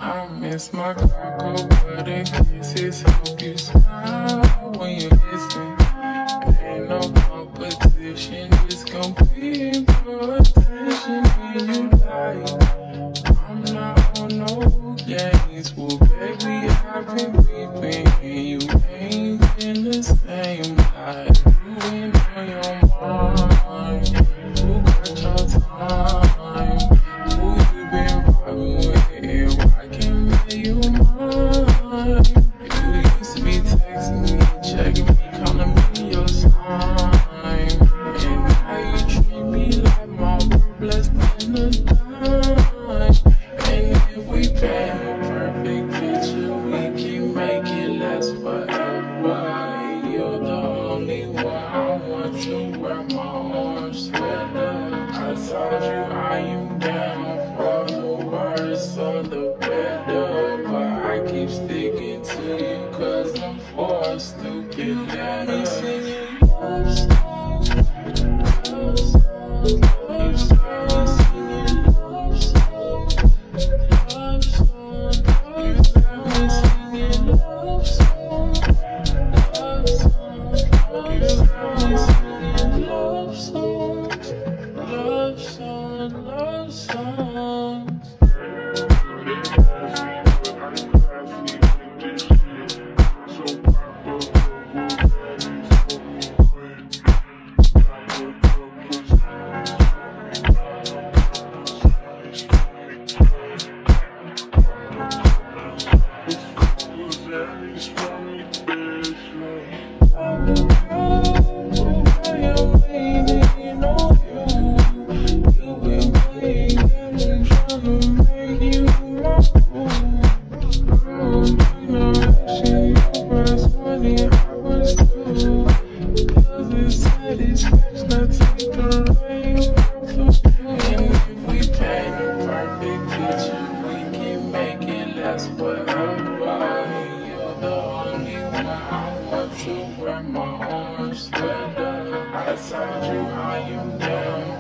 I miss my cocoa butter kisses. Hope you smile when you listen. Ain't no competition, just complete your attention when you like. I'm not on no games, well baby I've been peeping and you ain't been the same. Like you ain't on your mind, who got your time, who you been vibing with, why can't make you mine? You used to be texting me, checking me, calling me your sign, and now you treat me like my word blessed in the dime. And if we paint a perfect picture, we can make it last forever. You're the only one I want to wear my orange sweater. I told you I am down for the worse or the better, but I keep sticking to you cause I'm forced to get better. Singing love songs, love songs, love songs, singing love songs, love songs. You got me singing love songs, love songs, love songs, love songs, love songs, love songs. I told you I am down